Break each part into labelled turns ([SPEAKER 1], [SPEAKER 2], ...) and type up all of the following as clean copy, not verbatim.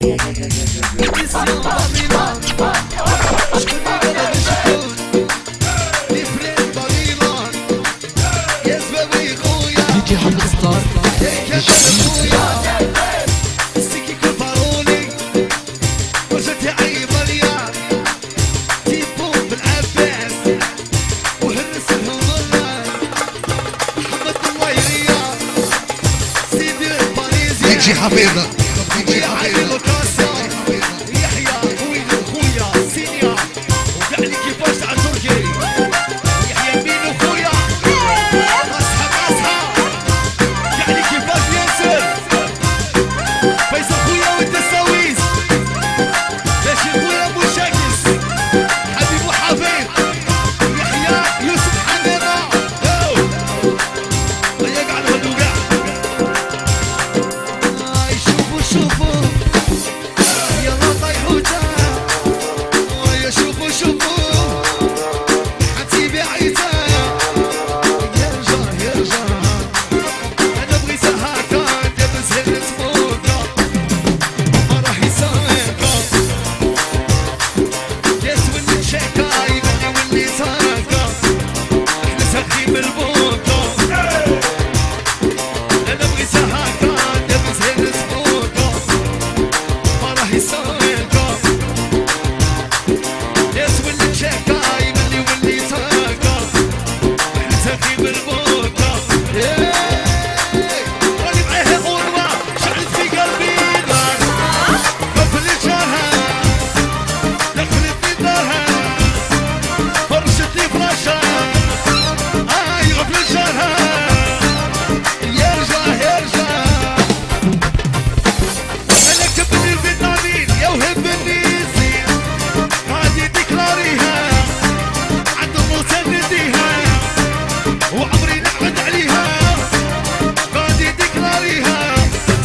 [SPEAKER 1] يجي حفيظة يجي
[SPEAKER 2] حفيظة يحيى وين خويا سينيا وقع لي كيفاش على تركي يحيى مين خويا اصحى اصحى قع لي كيفاش ياسر فيصل خويا وانت السويس ماشي خويا ابو شاكس حبيب وحفيظ يحيى يوسف حنانة ضيق على الهدوء شوفوا يلا طيحوا يا شوفوا حتيبي عيتا يرجع انا بغيت هكا دابا زهرت فوقا ما راح يساكا يا سولي مشاكا يبني ولي ساكا احنا ساكين بالبوكا انا بغيت هكا دابا زهرت فوقا وعمري نعمد عليها غادي تكراريها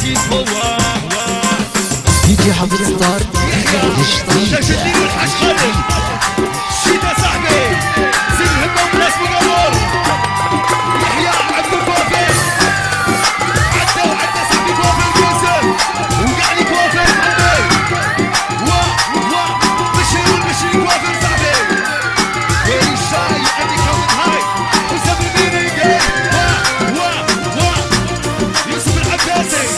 [SPEAKER 3] يجي حفيظ ستار
[SPEAKER 2] جديد والحاج خالد شيدا صاحبي زين الهمة وبلاش مقابل يحيى عبد الكوافي عدى صاحبي كوافي الكوسر وقع لي كوافي حبي مشي كوافي صاحبي وين الشاي عندي كومن هاي وسبر بيني يوسف العباسي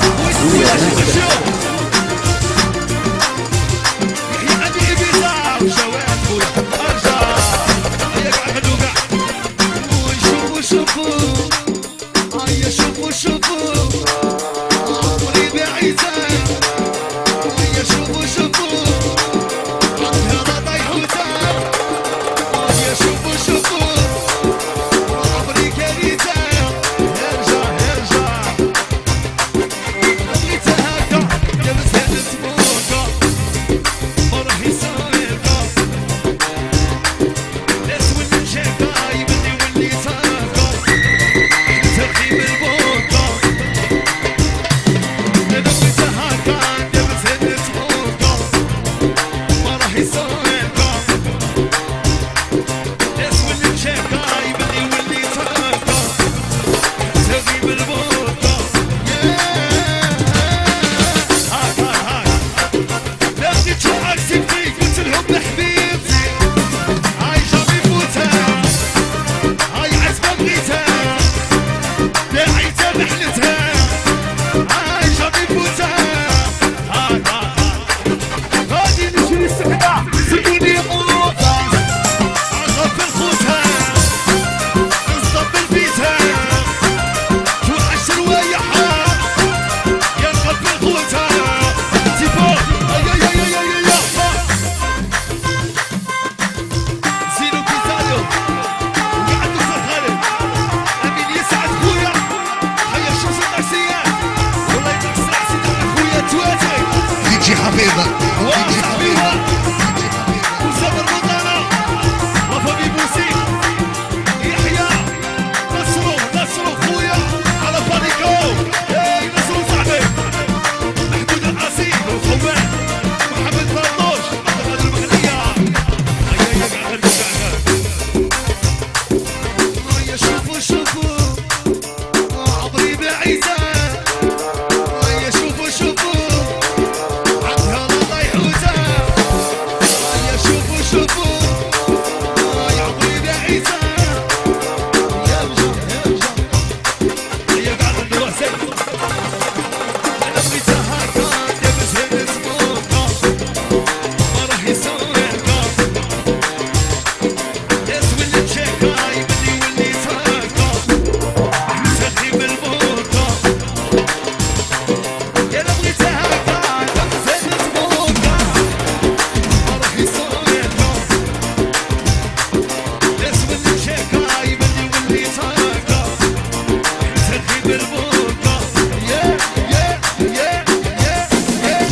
[SPEAKER 2] ويسوي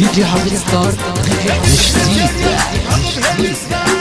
[SPEAKER 3] دي جي حفيظ ستار جديد.
[SPEAKER 2] هضم هيد ستار